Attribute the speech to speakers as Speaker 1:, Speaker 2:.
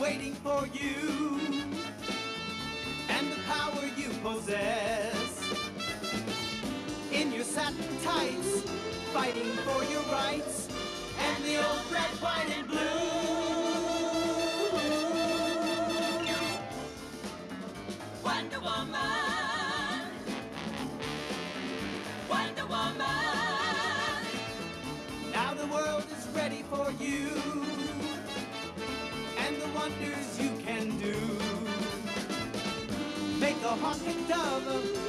Speaker 1: waiting for you, and the power you possess. In your satin tights, fighting for your rights, and the old red, white, and blue. Wonder Woman, Wonder Woman. Now the world is ready for you, and the wonders you can do. Make a hawk and dove